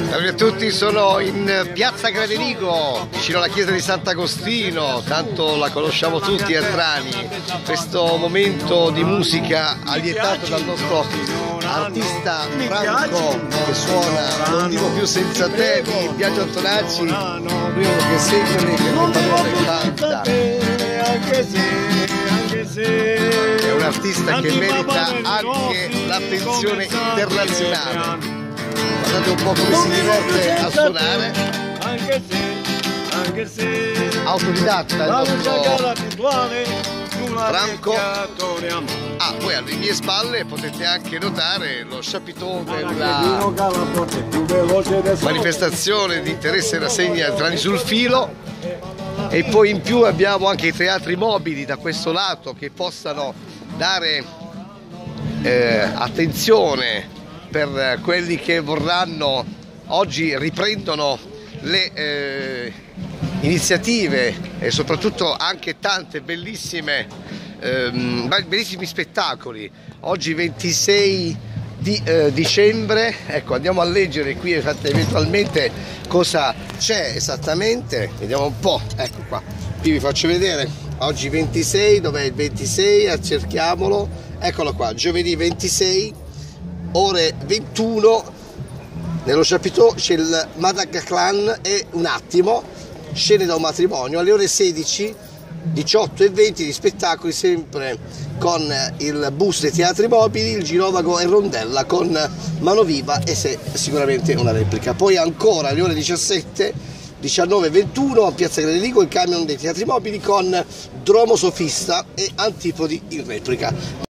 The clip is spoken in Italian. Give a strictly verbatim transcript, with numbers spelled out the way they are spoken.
Salve a tutti, sono in piazza Gradenigo, vicino alla chiesa di Sant'Agostino, tanto la conosciamo tutti a Trani. Questo momento di musica allietato dal nostro artista Franco che suona Non dico più senza te di Biagio Antonacci, primo che segue che non canta. È un artista che merita anche l'attenzione internazionale. Guardate un po' come si diverte a suonare. Anche se, anche se autodidatta il nostro Franco. Ah, poi alle mie spalle potete anche notare lo chapitone, la manifestazione di interesse e rassegna Trani sul filo. E poi in più abbiamo anche i teatri mobili da questo lato che possano dare eh, attenzione per quelli che vorranno. Oggi riprendono le eh, iniziative e soprattutto anche tante bellissime ehm, bellissimi spettacoli. Oggi ventisei di eh, dicembre, ecco, andiamo a leggere qui eventualmente cosa c'è esattamente, vediamo un po', ecco qua, qui vi faccio vedere. Oggi ventisei, dov'è il ventisei? Cerchiamolo, eccolo qua, giovedì ventisei, ore ventuno, nello Chapiteau c'è il Madag Clan e un attimo, scene da un matrimonio. Alle ore sedici, diciotto e venti di spettacoli sempre con il bus dei teatri mobili, il Girovago e Rondella con Mano Viva e se sicuramente una replica. Poi ancora alle ore diciassette, diciannove e ventuno a piazza Gradenigo il camion dei teatri mobili con Dromo Sofista e Antipodi in replica.